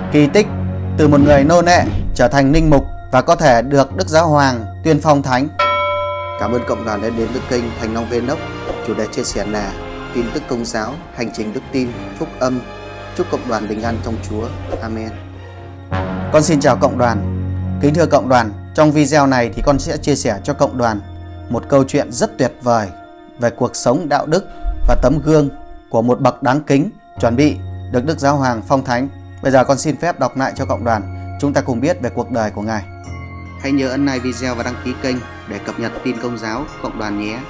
Kỳ tích từ một người nô lệ trở thành linh mục và có thể được Đức Giáo Hoàng tuyên phong thánh. Cảm ơn cộng đoàn đã đến với kênh Thành Long Vlog. Chủ đề chia sẻ là tin tức công giáo, hành trình đức tin, phúc âm. Chúc cộng đoàn bình an trong Chúa. Amen. Con xin chào cộng đoàn. Kính thưa cộng đoàn, trong video này thì con sẽ chia sẻ cho cộng đoàn một câu chuyện rất tuyệt vời về cuộc sống đạo đức và tấm gương của một bậc đáng kính chuẩn bị được Đức Giáo Hoàng phong thánh. Bây giờ con xin phép đọc lại cho cộng đoàn, chúng ta cùng biết về cuộc đời của Ngài. Hãy nhớ ấn like video và đăng ký kênh để cập nhật tin công giáo cộng đoàn nhé.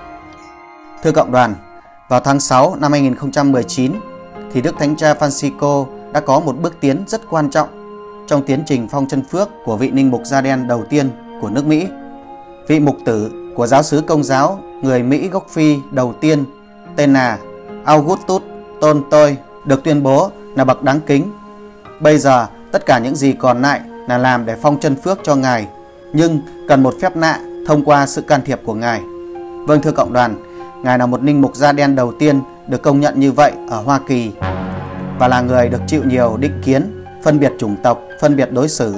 Thưa cộng đoàn, vào tháng 6 năm 2019 thì Đức Thánh Cha Francisco đã có một bước tiến rất quan trọng trong tiến trình phong chân phước của vị linh mục da đen đầu tiên của nước Mỹ. Vị mục tử của giáo xứ Công giáo người Mỹ gốc Phi đầu tiên tên là Augustus Tontoy được tuyên bố là bậc đáng kính. Bây giờ tất cả những gì còn lại là làm để phong chân phước cho Ngài, nhưng cần một phép lạ thông qua sự can thiệp của Ngài. Vâng thưa cộng đoàn, Ngài là một linh mục da đen đầu tiên được công nhận như vậy ở Hoa Kỳ và là người được chịu nhiều định kiến, phân biệt chủng tộc, phân biệt đối xử.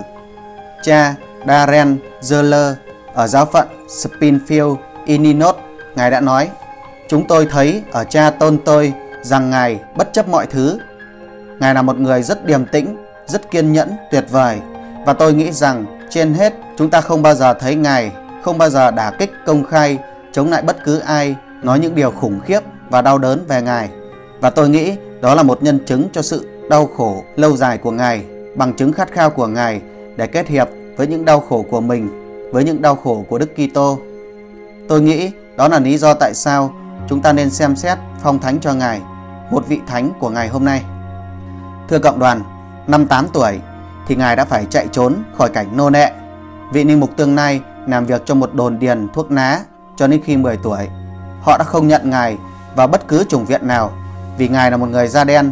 Cha Darren Zeller ở giáo phận Springfield, Illinois, Ngài đã nói: "Chúng tôi thấy ở cha Tontoy rằng Ngài bất chấp mọi thứ. Ngài là một người rất điềm tĩnh, rất kiên nhẫn, tuyệt vời. Và tôi nghĩ rằng trên hết chúng ta không bao giờ thấy Ngài không bao giờ đả kích công khai chống lại bất cứ ai nói những điều khủng khiếp và đau đớn về Ngài. Và tôi nghĩ đó là một nhân chứng cho sự đau khổ lâu dài của Ngài, bằng chứng khát khao của Ngài để kết hiệp với những đau khổ của mình, với những đau khổ của Đức Kitô. Tôi nghĩ đó là lý do tại sao chúng ta nên xem xét phong thánh cho Ngài, một vị thánh của ngày hôm nay." Thưa cộng đoàn, năm 8 tuổi thì Ngài đã phải chạy trốn khỏi cảnh nô lệ. Vị linh mục tương lai làm việc trong một đồn điền thuốc lá cho đến khi 10 tuổi. Họ đã không nhận Ngài vào bất cứ chủng viện nào vì Ngài là một người da đen.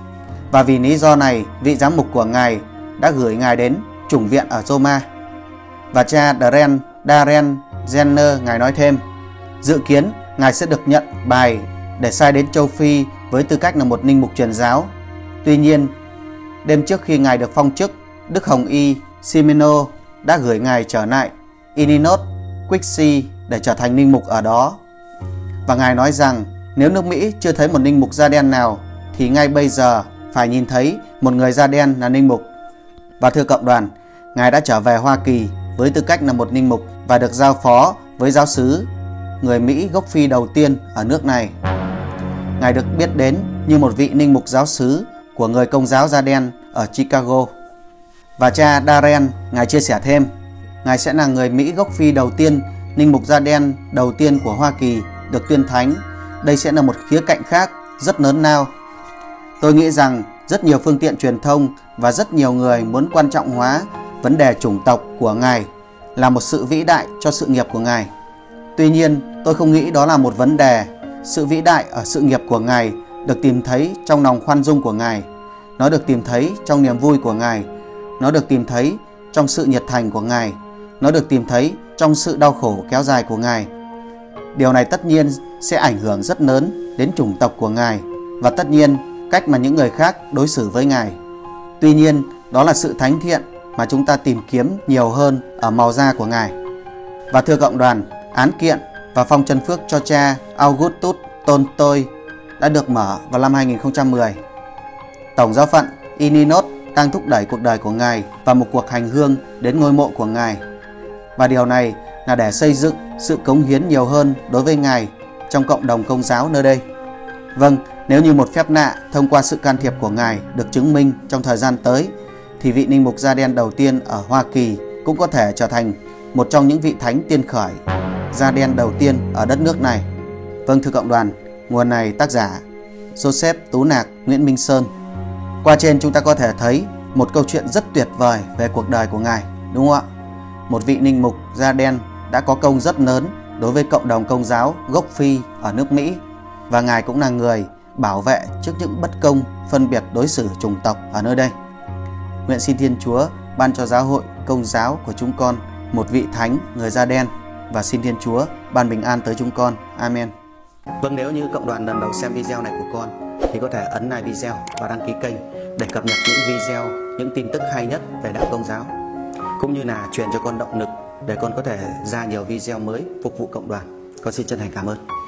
Và vì lý do này, vị giám mục của Ngài đã gửi Ngài đến chủng viện ở Roma. Và cha Darren Zeller, Ngài nói thêm: "Dự kiến Ngài sẽ được nhận bài để sai đến châu Phi với tư cách là một linh mục truyền giáo. Tuy nhiên, đêm trước khi Ngài được phong chức, Đức Hồng Y Simino đã gửi Ngài trở lại Illinois Quixi để trở thành linh mục ở đó. Và Ngài nói rằng nếu nước Mỹ chưa thấy một linh mục da đen nào thì ngay bây giờ phải nhìn thấy một người da đen là linh mục." Và thưa cộng đoàn, Ngài đã trở về Hoa Kỳ với tư cách là một linh mục và được giao phó với giáo xứ người Mỹ gốc Phi đầu tiên ở nước này. Ngài được biết đến như một vị linh mục giáo xứ của người Công giáo da đen ở Chicago. Và cha Darren, Ngài chia sẻ thêm: "Ngài sẽ là người Mỹ gốc Phi đầu tiên, linh mục da đen đầu tiên của Hoa Kỳ được tuyên thánh. Đây sẽ là một khía cạnh khác rất lớn lao. Tôi nghĩ rằng rất nhiều phương tiện truyền thông và rất nhiều người muốn quan trọng hóa vấn đề chủng tộc của Ngài là một sự vĩ đại cho sự nghiệp của Ngài. Tuy nhiên, tôi không nghĩ đó là một vấn đề. Sự vĩ đại ở sự nghiệp của Ngài được tìm thấy trong lòng khoan dung của Ngài. Nó được tìm thấy trong niềm vui của Ngài. Nó được tìm thấy trong sự nhiệt thành của Ngài. Nó được tìm thấy trong sự đau khổ kéo dài của Ngài. Điều này tất nhiên sẽ ảnh hưởng rất lớn đến chủng tộc của Ngài và tất nhiên cách mà những người khác đối xử với Ngài. Tuy nhiên, đó là sự thánh thiện mà chúng ta tìm kiếm nhiều hơn ở màu da của Ngài." Và thưa cộng đoàn, án kiện và phong chân phước cho cha Augustus Tontoy đã được mở vào năm 2010. Tổng giáo phận Illinois đang thúc đẩy cuộc đời của Ngài và một cuộc hành hương đến ngôi mộ của Ngài. Và điều này là để xây dựng sự cống hiến nhiều hơn đối với Ngài trong cộng đồng Công giáo nơi đây. Vâng, nếu như một phép lạ thông qua sự can thiệp của Ngài được chứng minh trong thời gian tới, thì vị linh mục da đen đầu tiên ở Hoa Kỳ cũng có thể trở thành một trong những vị thánh tiên khởi da đen đầu tiên ở đất nước này. Vâng thưa cộng đoàn, nguồn này tác giả Joseph Tú Nạc, Nguyễn Minh Sơn. Qua trên chúng ta có thể thấy một câu chuyện rất tuyệt vời về cuộc đời của Ngài, đúng không ạ? Một vị linh mục da đen đã có công rất lớn đối với cộng đồng Công giáo gốc Phi ở nước Mỹ, và Ngài cũng là người bảo vệ trước những bất công phân biệt đối xử chủng tộc ở nơi đây. Nguyện xin Thiên Chúa ban cho giáo hội Công giáo của chúng con một vị thánh người da đen, và xin Thiên Chúa ban bình an tới chúng con. Amen. Vâng, nếu như cộng đoàn lần đầu xem video này của con thì có thể ấn like video và đăng ký kênh để cập nhật những video những tin tức hay nhất về đạo Công giáo, cũng như là truyền cho con động lực để con có thể ra nhiều video mới phục vụ cộng đoàn. Con xin chân thành cảm ơn.